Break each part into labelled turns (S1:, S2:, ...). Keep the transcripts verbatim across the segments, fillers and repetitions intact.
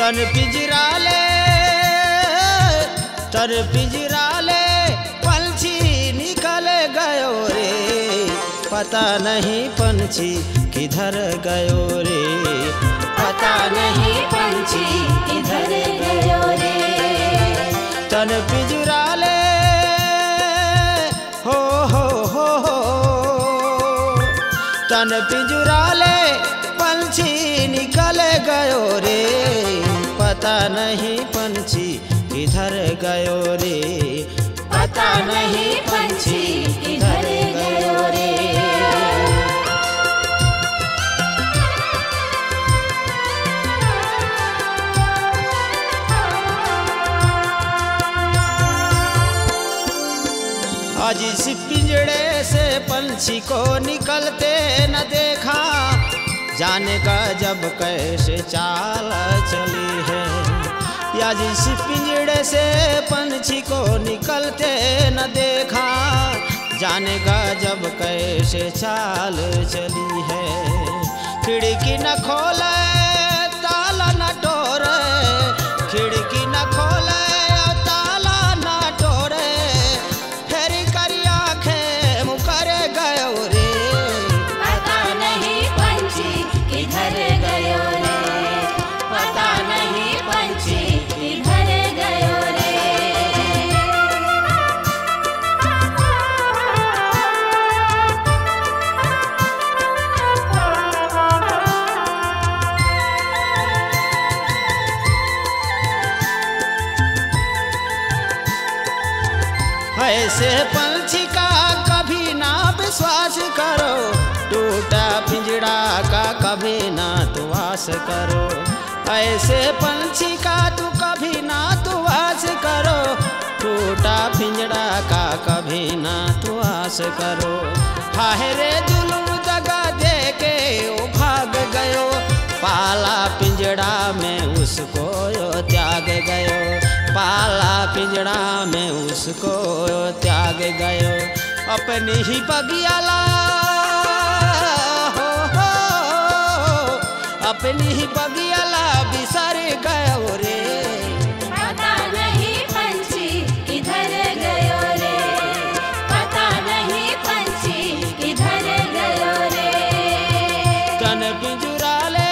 S1: तन पिंजरा ले तन पिंजरा ले पंछी निकल गयो रे, पता नहीं पंछी किधर गयो रे,
S2: पता नहीं पंछी किधर गयो रे।
S1: तन पिंजरा ले हो हो हो हो तन पिंजरा ले पंछी निकल गयो रे, पता नहीं पंछी किधर गयो रे,
S2: पता नहीं पंछी किधर गयो रे।
S1: आज इस पिंजड़े से पंछी को निकलते न देखा, जाने का जब कैसे चाल चली है। आज इस पिंजड़े से पंछी को निकलते न देखा, जाने का जब कैसे चाल चली है। खिड़की न खोले ताला न टोरे, खिड़की न खोले ताला न टोरे, फेरी करी आंखें मुकरे गयो रे,
S2: पता नहीं पंछी किधर गयो रे, पता नहीं पंछी किधर गयो रे।
S1: ऐसे पंछी का कभी ना विश्वास करो, टूटा पिंजड़ा का कभी ना तू आस करो। ऐसे पंछी का तू कभी ना तू आस करो, टूटा पिंजड़ा का कभी ना तू आस करो। हाय रे जुल्म दगा दे के वो भाग गयो, पाला पिंजड़ा में उसको यो त्याग गयो, पाला पिंजड़ा में उसको त्याग गयो। अपनी ही बगियाला हो हो, अपनी ही बगियाला बिसर गयो रे,
S2: पता नहीं पंछी किधर गयो रे, पता नहीं पंछी किधर गयो रे।
S1: तन पिंजरा ले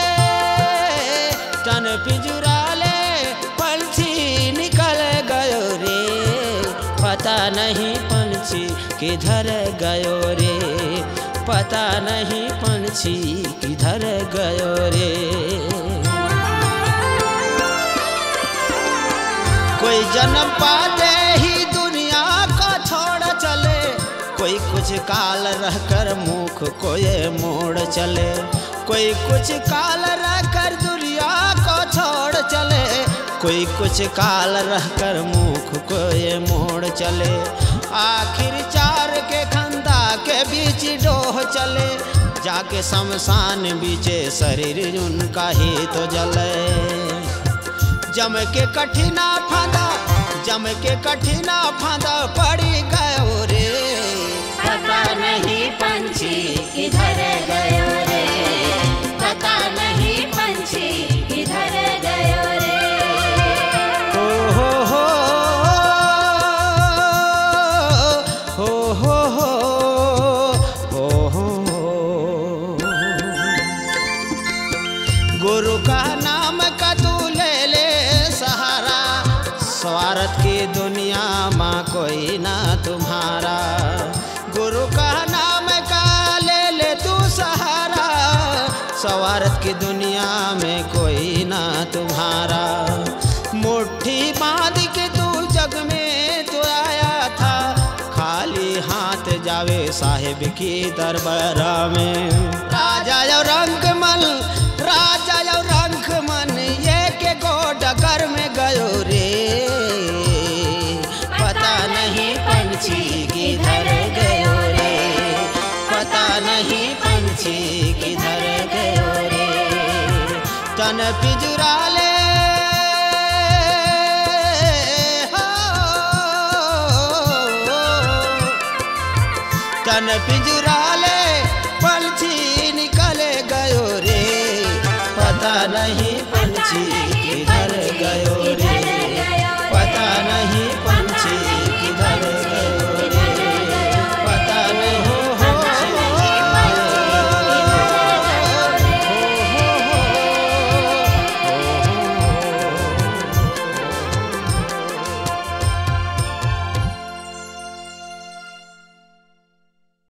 S1: तन पिंजरा ले पंछी निकल गयो रे, पता नहीं पंछी किधर गयो रे, पता नहीं पंछी किधर गयो रे। कोई जन्म पाते ही दुनिया को छोड़ चले, कोई कुछ काल रहकर मुख को ये मोड़ चले, कोई कुछ काल रहकर दुनिया को छोड़ चले, कोई कुछ काल रहकर मुख को ये मोड़ चले। आखिर चार के खंदा के बीच डोह चले, जाके शमशान बीचे शरीर उनका ही तो जले। जम के कठिना फांदा जम के कठिना फांदा पड़ी गयो रे,
S2: पता नहीं पंछी किधर गयो रे, पता नहीं पंछी किधर गयो रे।
S1: हो हो हो हो हो हो हो हो। गुरु का नाम का तू ले ले सहारा, स्वार्थ की दुनिया माँ कोई ना तुम्हारा। गुरु का नाम का ले ले तू सहारा, स्वार्थ की दुनिया में कोई ना तुम्हारा। मुट्ठी बांध के तू जग में तो आया था, खाली हाथ जावे साहिब की दरबारा में। राजा यो रंगमल राजा यो रंगमन ये के गोडगर में गयो रे, पता नहीं पंछी किधर गयो रे, पता नहीं पंछी किधर गयो रे। तन पिंजरा ले हो, तन पिंजरा ले पंछी निकल गयो रे, पता नहीं पंछी पंछी किधर गयो